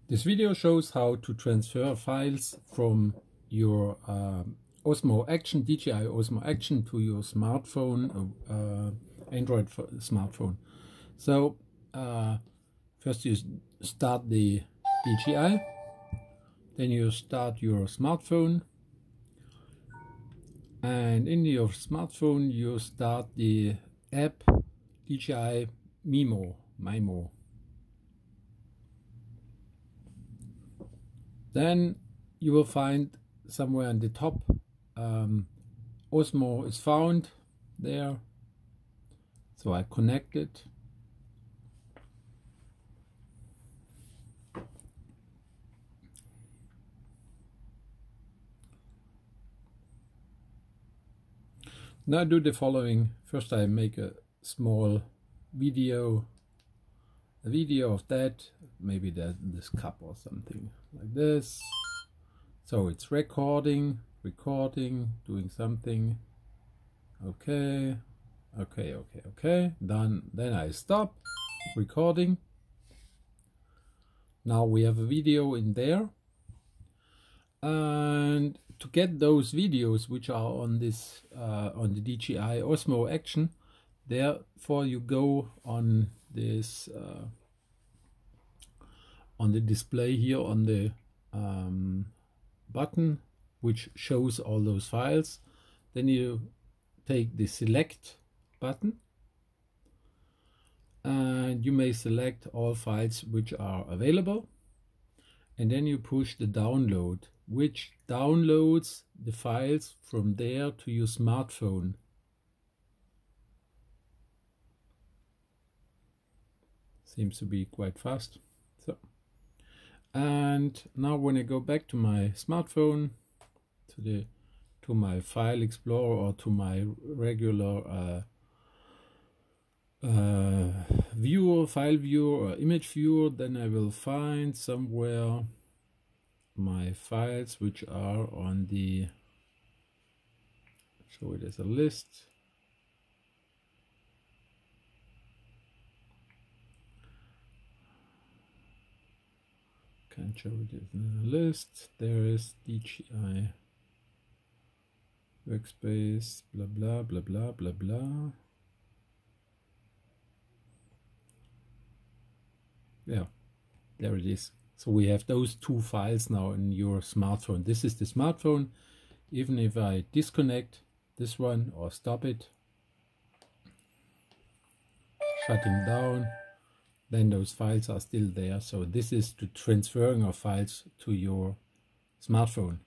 This video shows how to transfer files from your Osmo Action, DJI Osmo Action, to your smartphone, Android smartphone. So first you start the DJI, then you start your smartphone, and in your smartphone you start the app DJI Mimo. Then you will find somewhere on the top Osmo is found there. So I connect it. Now I do the following. First I make a small video, of that, maybe this cup or something like this. So it's recording, doing something. Okay. Then I stop recording. Now we have a video in there, and to get those videos which are on this on the DJI Osmo Action, therefore you go on this on the display here on the button which shows all those files. Then you take the select button and you may select all files which are available, and then you push the download, which downloads the files from there to your smartphone. Seems to be quite fast. So, and now when I go back to my smartphone, to my file explorer or to my regular file viewer or image viewer, then I will find somewhere my files which are on the, show it as a list. Can't show it as a list. There is DJI workspace, blah blah blah blah blah blah. Yeah, there it is. So we have those two files now in your smartphone. This is the smartphone. Even if I disconnect this one or stop it, shutting down, then those files are still there. So this is the transferring of files to your smartphone.